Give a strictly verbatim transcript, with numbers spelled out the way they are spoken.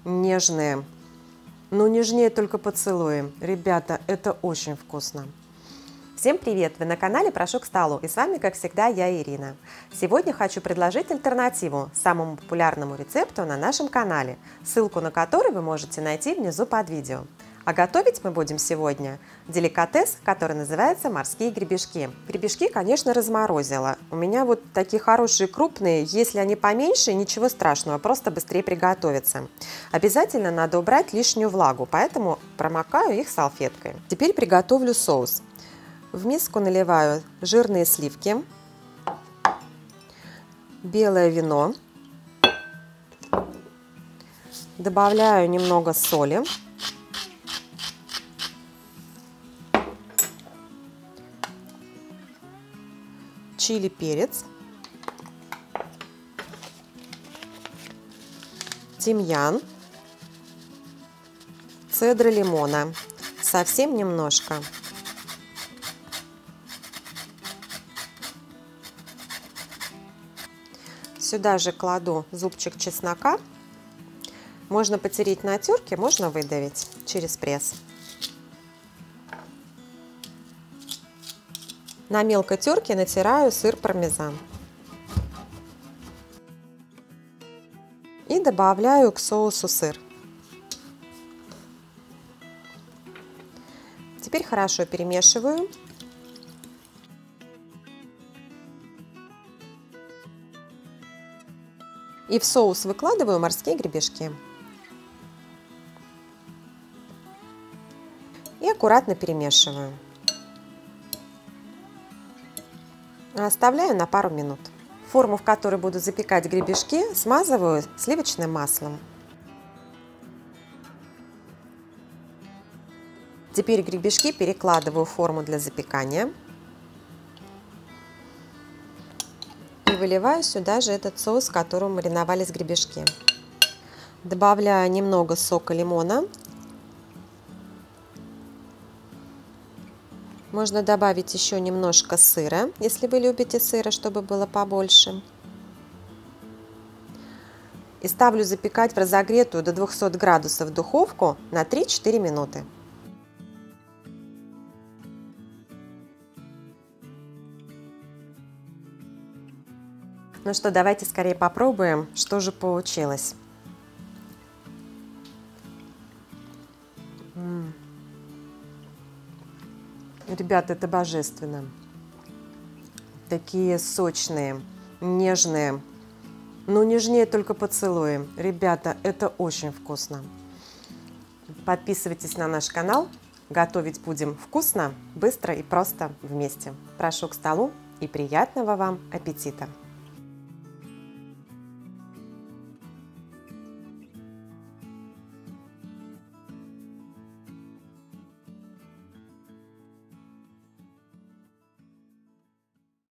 нежные. Ну, нежнее только поцелуи. Ребята, это очень вкусно. Всем привет! Вы на канале «Прошу к столу», и с вами, как всегда, я, Ирина. Сегодня хочу предложить альтернативу самому популярному рецепту на нашем канале, ссылку на который вы можете найти внизу под видео. А готовить мы будем сегодня деликатес, который называется морские гребешки. Гребешки, конечно, разморозила. У меня вот такие хорошие крупные, если они поменьше, ничего страшного, просто быстрее приготовятся. Обязательно надо убрать лишнюю влагу, поэтому промокаю их салфеткой. Теперь приготовлю соус. В миску наливаю жирные сливки, белое вино, добавляю немного соли, чили, перец, тимьян, цедра лимона, совсем немножко. Сюда же кладу зубчик чеснока. Можно потереть на терке, можно выдавить через пресс. На мелкой терке натираю сыр пармезан. И добавляю к соусу сыр. Теперь хорошо перемешиваю. И в соус выкладываю морские гребешки. И аккуратно перемешиваю. Оставляю на пару минут. Форму, в которой буду запекать гребешки, смазываю сливочным маслом. Теперь гребешки перекладываю в форму для запекания. И выливаю сюда же этот соус, в котором мариновались гребешки. Добавляю немного сока лимона. Можно добавить еще немножко сыра, если вы любите сыра, чтобы было побольше. И ставлю запекать в разогретую до двухсот градусов духовку на три-четыре минуты. Ну что, давайте скорее попробуем, что же получилось. М-м. Ребята, это божественно. Такие сочные, нежные. Ну, нежнее только поцелуи. Ребята, это очень вкусно. Подписывайтесь на наш канал. Готовить будем вкусно, быстро и просто вместе. Прошу к столу и приятного вам аппетита!